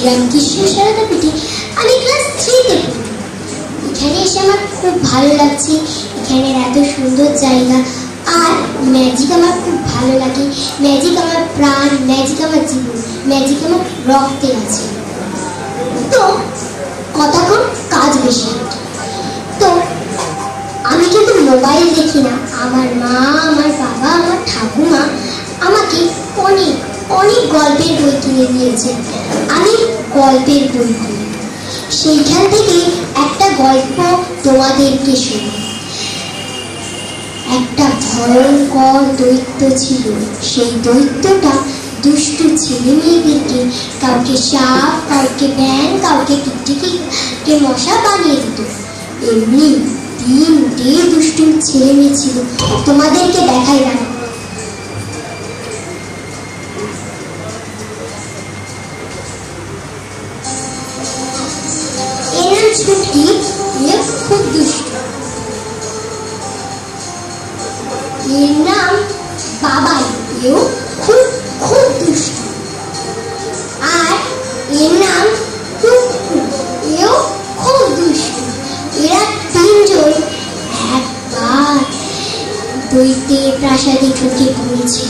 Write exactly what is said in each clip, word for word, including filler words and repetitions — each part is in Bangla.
রামকৃষ্ণ সারদাপীঠে আমি ক্লাস থ্রিতে পড়ি। এখানে এসে আমার খুব ভালো লাগছে। এখানের এত সুন্দর জায়গা, আর ম্যাজিক আমার খুব ভালো লাগে। ম্যাজিক আমার প্রাণ, ম্যাজিক আমার জীবন, ম্যাজিক আমার রক্তে আছে। তো কতক্ষণ কাজ বেশি। তো আমি কিন্তু মোবাইল দেখি না। আমার মা, আমার বাবা, আমার ঠাকুমা আমাকে অনেক অনেক গল্পের বই কিনে দিয়েছে। আমি গল্পের বই পড়ি। সেইখান থেকে একটা গল্প তোমাদেরকে শুনি। একটা ভয়ঙ্কর দৈত্য ছিল। সেই দৈত্যটা দুষ্টু ছেলে মেয়েদেরকে কাউকে সাপ, কাউকে ব্যাঙ, কাউকে টিকটিকি মশা বানিয়ে দিত। এমনি তিনটে দুষ্টু ছেলে মেয়ে ছিল। তোমাদেরকে দেখাই না। এর ছুটি খুব দুষ্ট। এর নাম বাবাই। এও খুব খুব দুষ্ট। আর এর নাম টুকটু। এও খুব দুষ্ট। এরা তিনজন একবার দৈত্যের প্রাসাদে ঢুকে পড়েছিল।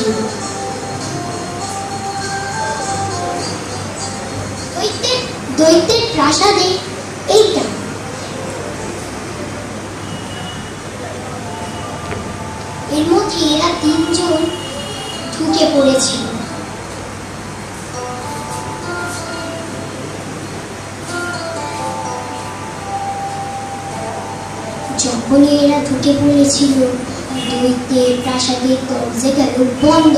দৈত্যের দৈত্যের প্রাসাদে এইটা। এর মধ্যে এরা তিনজন ঢুকে পড়েছিল। যখনই এরা ঢুকে পড়েছিল, দৈত্যের প্রাসাদের দরজা গেল বন্ধ।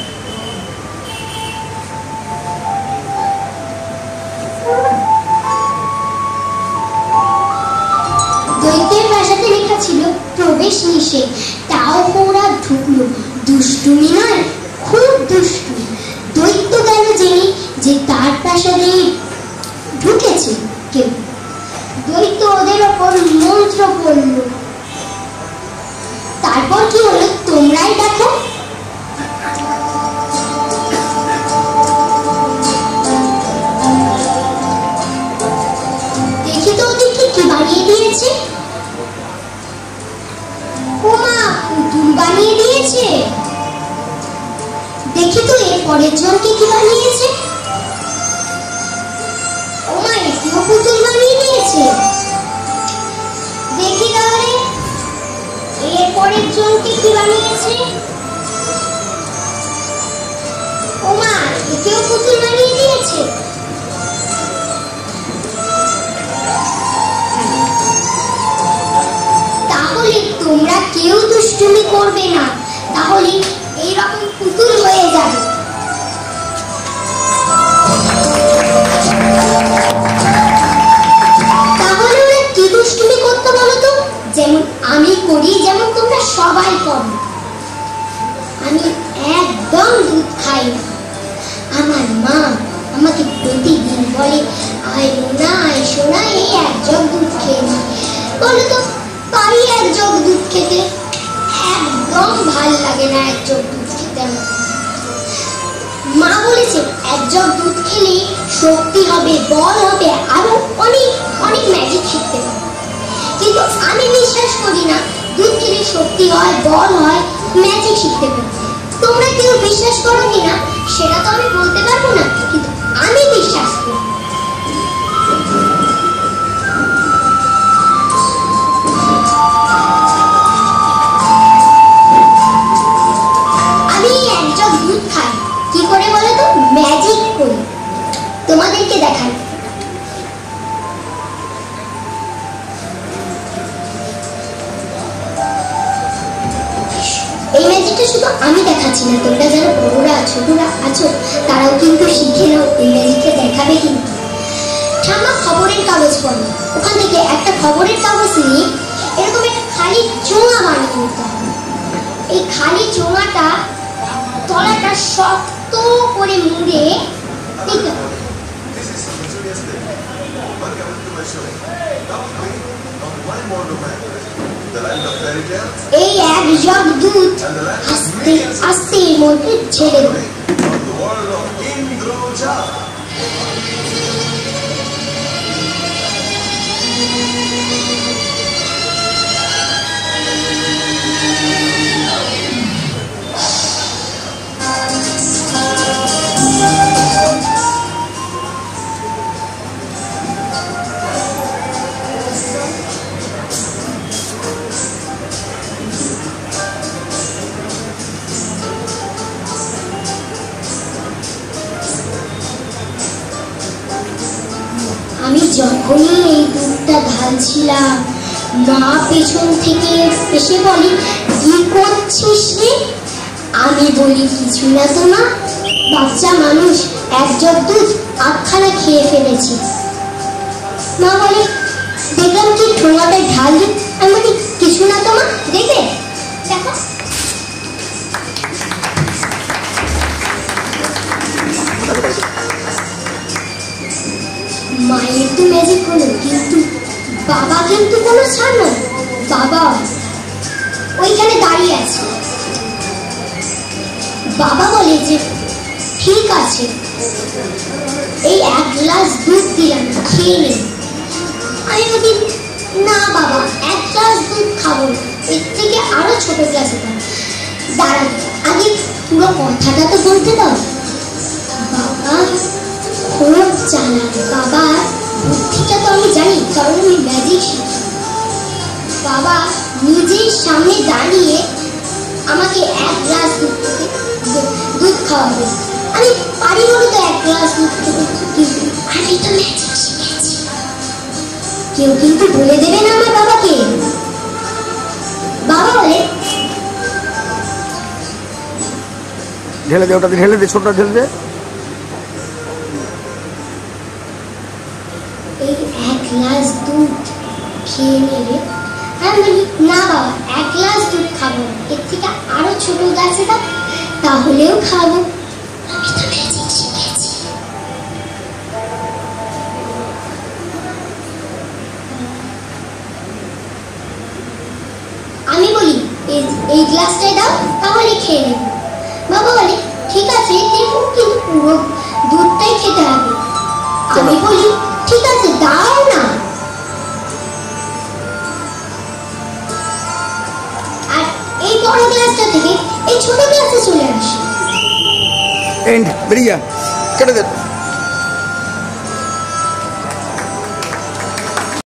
দৈত্যের প্রাসাদে লেখা ছিল প্রবেশ নিষেধ। তাও ওরা ঢুকলো। দুষ্টুমি নয়, খুব দুষ্টু। দৈত্য গেল জেনে যে তার প্রাসাদে ঢুকেছে কেউ। দৈত্য ওদের ওপর মন্ত্র পড়ল। তারপর কি হলো তোমরাই দেখো। দেখি তো ওদেরকে কি বানিয়ে দিয়েছে। ওমা, পুতুল বানিয়ে দিয়েছে। দেখি তো এর পরের জনকে কি বানিয়েছে। ওমা, একেও পুতুল বানিয়ে দিয়েছে। দেখি তাহলে এর পরের জনকে কি বানিয়েছে। ওমা, একেও পুতুল বানিয়ে দিয়েছে। তাহলে তোমরা কেউ দুষ্টুমি করবে না, তাহলে এইরকম পুতুল হয়ে যাবে। তাহলে ওরা কি দুষ্টুমি করতে বলো তো? যেমন আমি করি, যেমন তোমরা সবাই করো। আমি একদম দুধ খাই না। আমার মা আমাকে প্রতিদিন বলে, আয় না আয় সোনা, এই এক জগ দুধ খেয়ে না। বলো তো পারি এক জগ দুধ খেতে? একদম ভাল লাগে না এক জগ দুধ খেতে আমার। মা বলেছে এক জগ দুধ খেলে শক্তি হবে, বল হবে, আরো অনেক অনেক ম্যাজিক শিখতে হবে। কিন্তু আমি বিশ্বাস করি না দুধ খেলে শক্তি হয়, বল হয়, ম্যাজিক শিখতে পারি। তোমরা কেউ বিশ্বাস করো কিনা সেটা তো আমি বলতে পারবো না, কিন্তু আমি বিশ্বাস করি। আমি এক জগ দুধ খাই। কি করে বলো তো? ম্যাজিক করি। তোমাদেরকে দেখাই। এই ম্যাজিকটা শুধু আমি দেখাচ্ছি না, তোমরা যারা বড়রা ছোটরা আছো তারাও কিন্তু শিখে নাও। এই ম্যাজিকটা দেখাবে কিন্তু। ঠাম্মা খবরের কাগজ পড়ে, ওখান থেকে একটা খবরের কাগজ নিয়ে এরকম একটা খালি চোঙা বানিয়ে নিতে হবে। এই খালি চোঙাটা তলাটা শক্ত করে মুড়ে নিতে হবে। এই এক জগ দুধ আস্তে আস্তে এর মধ্যে ছেড়ে দেবে। টানছিলাম, মা পেছন থেকে এসে বলে, কি করছিস রে? আমি বলি, কিছু না তো মা, বাচ্চা মানুষ এক জগ দুধ আটখানা খেয়ে ফেলেছি। মা বলে, দেখলাম কি ঠোঙাটায় ঢাল দি। আমি বলি, কিছু না তো মা, দেখবে দেখো। মায়ের তো ম্যাজিক হলো, কিন্তু বাবা কিন্তু কোনো ছাড় নয়। বাবা ওইখানে দাঁড়িয়ে আছে। বাবা বলে যে, ঠিক আছে, এই এক গ্লাস দুধ দিলাম, খেয়ে নেই। আমি বলি, না বাবা, এক গ্লাস দুধ খাবো, এর থেকে আরো ছোট গ্লাসে দাও। দাঁড়াও, আগে পুরো কথাটা তো বলতে দাও। বাবা খুব চালাক, বাবা বুদ্ধিটা তো আমি জানি, কারণ আমি ম্যাজিক শিখি। বাবা নিজের সামনে দাঁড়িয়ে আমাকে এক গ্লাস দুধ দুধ খাওয়াবে। আমি পারি বলে তো এক গ্লাস দুধ কিন্তু আমি তো ম্যাজিক শিখেছি। কেউ কিন্তু বলে দেবে না আমার বাবাকে। বাবা বলে, ঢেলে দে, ওটাতে ঢেলে দে, ছোটটা ঢেলে দে। এই এক গ্লাস দুধ খেয়ে নেবে। আমি বলি, না বাবা, এক গ্লাস দুধ খাবো, এর থেকে আরো ছোট গ্লাসে দাও, তাহলেও খাবো। আমি তো ম্যাজিক শিখেছি। আমি বলি, এই গ্লাসটাই দাও, তাহলে খেয়ে নেব। বাবা বলে, ঠিক আছে, দেখো কিন্তু পুরো দুধটাই খেতে হবে। আমি বলি, ঠিক আছে, দাও না। আর এই বড় গ্লাসটা থেকে এই ছোট গ্লাসে চলে আসি। এন্ড বেরিয়ে যা, কেটে দে।